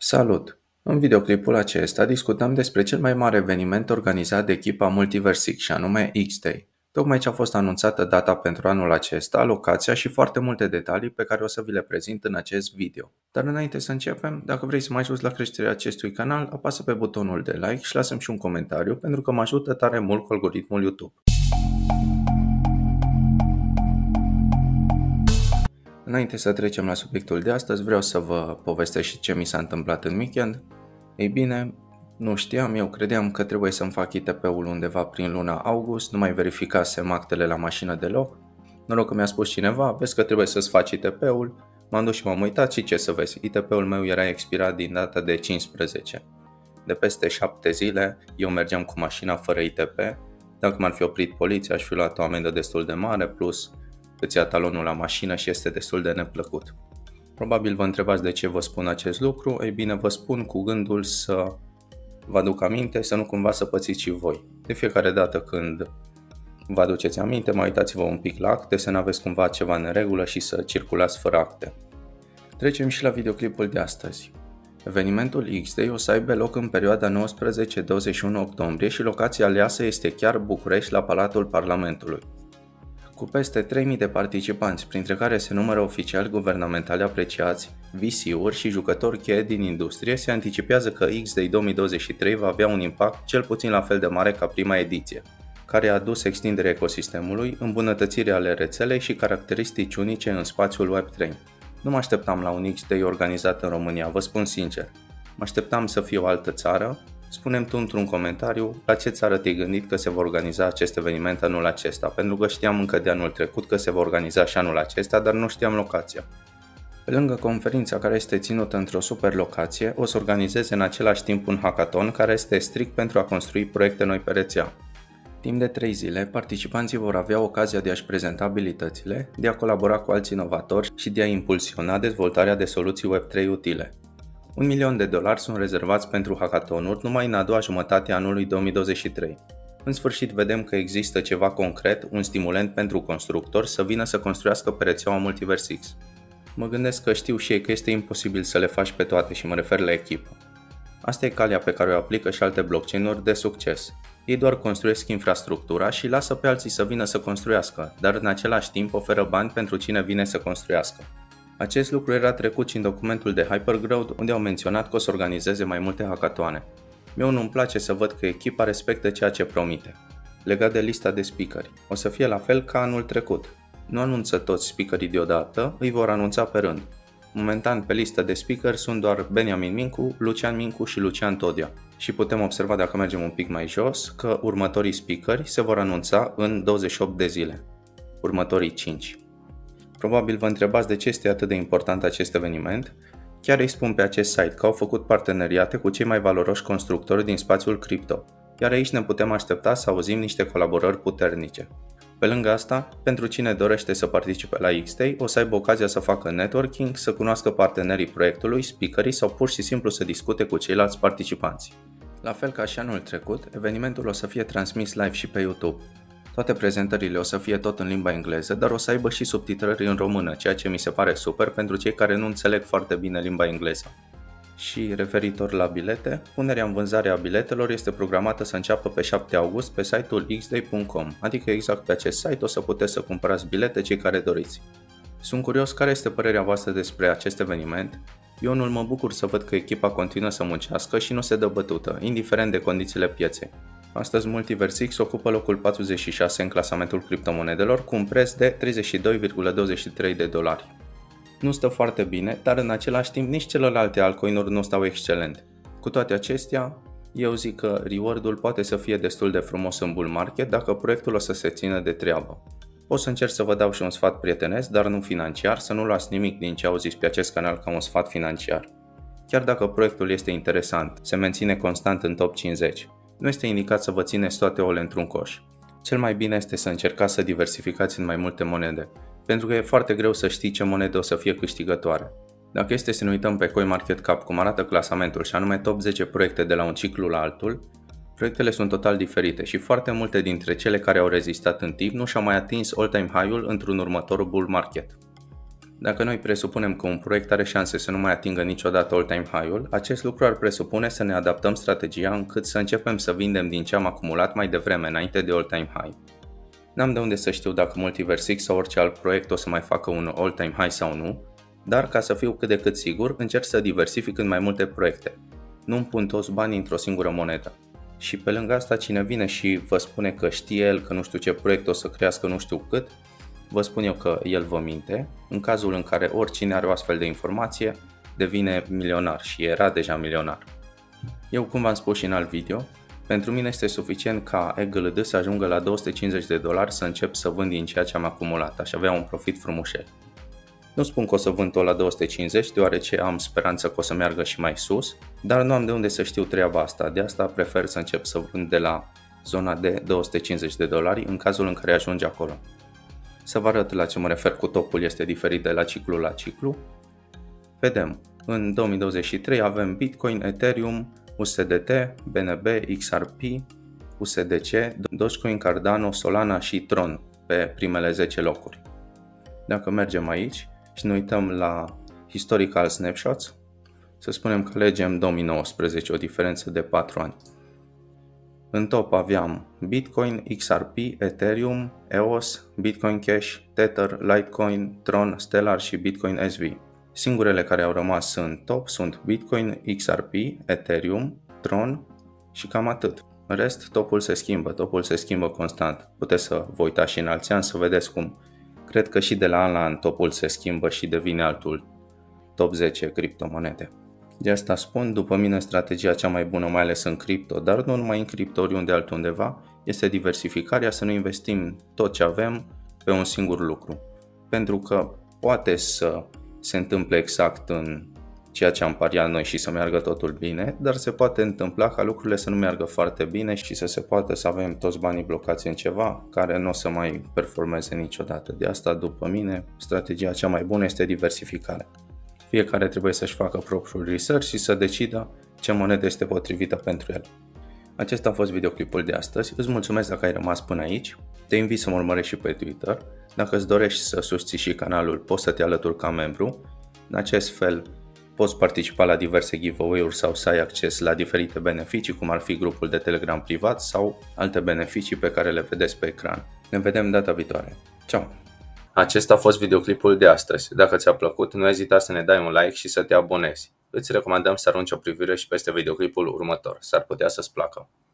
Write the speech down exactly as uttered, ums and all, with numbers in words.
Salut! În videoclipul acesta discutăm despre cel mai mare eveniment organizat de echipa Multiversix și anume X-Day. Tocmai ce a fost anunțată data pentru anul acesta, locația și foarte multe detalii pe care o să vi le prezint în acest video. Dar înainte să începem, dacă vrei să mă ajuți la creșterea acestui canal, apasă pe butonul de like și lasă-mi și un comentariu pentru că mă ajută tare mult cu algoritmul YouTube. Înainte să trecem la subiectul de astăzi, vreau să vă povestesc și ce mi s-a întâmplat în weekend. Ei bine, nu știam, eu credeam că trebuie să-mi fac I T P-ul undeva prin luna august, nu mai verificasem actele la mașină deloc. Noroc că mi-a spus cineva, vezi că trebuie să-ți faci I T P-ul, m-am dus și m-am uitat și ce să vezi, I T P-ul meu era expirat din data de cincisprezece. De peste șapte zile eu mergeam cu mașina fără I T P, dacă m-ar fi oprit poliția aș fi luat o amendă destul de mare, plus îți ia talonul la mașină și este destul de neplăcut. Probabil vă întrebați de ce vă spun acest lucru, ei bine vă spun cu gândul să vă aduc aminte, să nu cumva să pățiți și voi. De fiecare dată când vă aduceți aminte, mai uitați-vă un pic la acte, să nu aveți cumva ceva în regulă și să circulați fără acte. Trecem și la videoclipul de astăzi. Evenimentul X-Day o să aibă loc în perioada nouăsprezece douăzeci și unu octombrie și locația aleasă este chiar București la Palatul Parlamentului. Cu peste trei mii de participanți, printre care se numără oficiali guvernamentali apreciați, V C-uri și jucători cheie din industrie, se anticipează că X-Day două mii douăzeci și trei va avea un impact cel puțin la fel de mare ca prima ediție, care a adus extinderea ecosistemului, îmbunătățirea ale rețelei și caracteristici unice în spațiul Web trei. Nu mă așteptam la un X-Day organizat în România, vă spun sincer. Mă așteptam să fie o altă țară. Spune-mi tu într-un comentariu la ce țară te-ai gândit că se va organiza acest eveniment anul acesta, pentru că știam încă de anul trecut că se va organiza și anul acesta, dar nu știam locația. Pe lângă conferința care este ținută într-o super locație, o să organizeze în același timp un hackathon care este strict pentru a construi proiecte noi pe rețea. Timp de trei zile, participanții vor avea ocazia de a-și prezenta abilitățile, de a colabora cu alți inovatori și de a impulsiona dezvoltarea de soluții Web trei utile. Un milion de dolari sunt rezervați pentru hackathonuri numai în a doua jumătate a anului două mii douăzeci și trei. În sfârșit vedem că există ceva concret, un stimulent pentru constructori să vină să construiască pe rețeaua Multiversix. Mă gândesc că știu și ei că este imposibil să le faci pe toate și mă refer la echipă. Asta e calea pe care o aplică și alte blockchain-uri de succes. Ei doar construiesc infrastructura și lasă pe alții să vină să construiască, dar în același timp oferă bani pentru cine vine să construiască. Acest lucru era trecut și în documentul de Hypergrowth, unde au menționat că o să organizeze mai multe hackatoane. Mie nu-mi place să văd că echipa respectă ceea ce promite. Legat de lista de speakeri, o să fie la fel ca anul trecut. Nu anunță toți speakerii deodată, îi vor anunța pe rând. Momentan pe lista de speakeri sunt doar Beniamin Mincu, Lucian Mincu și Lucian Todia. Și putem observa dacă mergem un pic mai jos că următorii speakeri se vor anunța în douăzeci și opt de zile. Următorii cinci. Probabil vă întrebați de ce este atât de important acest eveniment. Chiar îi spun pe acest site că au făcut parteneriate cu cei mai valoroși constructori din spațiul cripto, iar aici ne putem aștepta să auzim niște colaborări puternice. Pe lângă asta, pentru cine dorește să participe la X-Day, o să aibă ocazia să facă networking, să cunoască partenerii proiectului, speakerii sau pur și simplu să discute cu ceilalți participanți. La fel ca și anul trecut, evenimentul o să fie transmis live și pe YouTube. Toate prezentările o să fie tot în limba engleză, dar o să aibă și subtitrări în română, ceea ce mi se pare super pentru cei care nu înțeleg foarte bine limba engleză. Și referitor la bilete, punerea în vânzare a biletelor este programată să înceapă pe șapte august pe site-ul x day punct com, adică exact pe acest site o să puteți să cumpărați bilete cei care doriți. Sunt curios care este părerea voastră despre acest eveniment. Eu unul mă bucur să văd că echipa continuă să muncească și nu se dă bătută, indiferent de condițiile pieței. Astăzi Multiversix ocupă locul patruzeci și șase în clasamentul criptomonedelor cu un preț de treizeci și doi virgulă douăzeci și trei de dolari. Nu stă foarte bine, dar în același timp nici celelalte altcoin-uri nu stau excelent. Cu toate acestea, eu zic că reward-ul poate să fie destul de frumos în bull market dacă proiectul o să se țină de treabă. O să încerc să vă dau și un sfat prietenesc, dar nu financiar, să nu luați nimic din ce auziți pe acest canal ca un sfat financiar. Chiar dacă proiectul este interesant, se menține constant în top cincizeci. Nu este indicat să vă țineți toate ouăle într-un coș. Cel mai bine este să încercați să diversificați în mai multe monede, pentru că e foarte greu să știi ce monedă o să fie câștigătoare. Dacă este să ne uităm pe CoinMarketCap cum arată clasamentul și anume top zece proiecte de la un ciclu la altul, proiectele sunt total diferite și foarte multe dintre cele care au rezistat în timp nu și-au mai atins all-time high-ul într-un următor bull market. Dacă noi presupunem că un proiect are șanse să nu mai atingă niciodată all-time high-ul, acest lucru ar presupune să ne adaptăm strategia încât să începem să vindem din ce am acumulat mai devreme înainte de all-time high. N-am de unde să știu dacă Multiverse X sau orice alt proiect o să mai facă un all-time high sau nu, dar ca să fiu cât de cât sigur, încerc să diversific în mai multe proiecte. Nu-mi pun toți banii într-o singură monedă. Și pe lângă asta, cine vine și vă spune că știe el că nu știu ce proiect o să crească nu știu cât, vă spun eu că el vă minte, în cazul în care oricine are o astfel de informație devine milionar și era deja milionar. Eu, cum v-am spus și în alt video, pentru mine este suficient ca E G L D să ajungă la două sute cincizeci de dolari să încep să vând din ceea ce am acumulat, aș avea un profit frumușel. Nu spun că o să vând tot la două sute cincizeci, deoarece am speranță că o să meargă și mai sus, dar nu am de unde să știu treaba asta, de asta prefer să încep să vând de la zona de două sute cincizeci de dolari în cazul în care ajunge acolo. Să vă arăt la ce mă refer cu topul este diferit de la ciclu la ciclu. Vedem, în două mii douăzeci și trei avem Bitcoin, Ethereum, U S D T, B N B, X R P, U S D C, Dogecoin, Cardano, Solana și Tron pe primele zece locuri. Dacă mergem aici și ne uităm la Historical Snapshots, să spunem că alegem două mii nouăsprezece, o diferență de patru ani. În top aveam Bitcoin, X R P, Ethereum, E O S, Bitcoin Cash, Tether, Litecoin, Tron, Stellar și Bitcoin S V. Singurele care au rămas în top sunt Bitcoin, X R P, Ethereum, Tron și cam atât. În rest, topul se schimbă, topul se schimbă constant. Puteți să vă uitați și în alți ani să vedeți cum. Cred că și de la an la an topul se schimbă și devine altul top zece criptomonede. De asta spun, după mine strategia cea mai bună, mai ales în cripto, dar nu numai în cripto, oriunde altundeva, este diversificarea, să nu investim tot ce avem pe un singur lucru. Pentru că poate să se întâmple exact în ceea ce am pariat noi și să meargă totul bine, dar se poate întâmpla ca lucrurile să nu meargă foarte bine și să se poată să avem toți banii blocați în ceva care nu o să mai performeze niciodată. De asta, după mine, strategia cea mai bună este diversificarea. Fiecare trebuie să-și facă propriul research și să decidă ce monedă este potrivită pentru el. Acesta a fost videoclipul de astăzi. Îți mulțumesc dacă ai rămas până aici. Te invit să mă urmărești și pe Twitter. Dacă îți dorești să susții și canalul, poți să te alături ca membru. În acest fel poți participa la diverse giveaway-uri sau să ai acces la diferite beneficii, cum ar fi grupul de Telegram privat sau alte beneficii pe care le vedeți pe ecran. Ne vedem data viitoare. Ciao! Acesta a fost videoclipul de astăzi. Dacă ți-a plăcut, nu ezita să ne dai un like și să te abonezi. Îți recomandăm să arunci o privire și peste videoclipul următor. S-ar putea să-ți placă.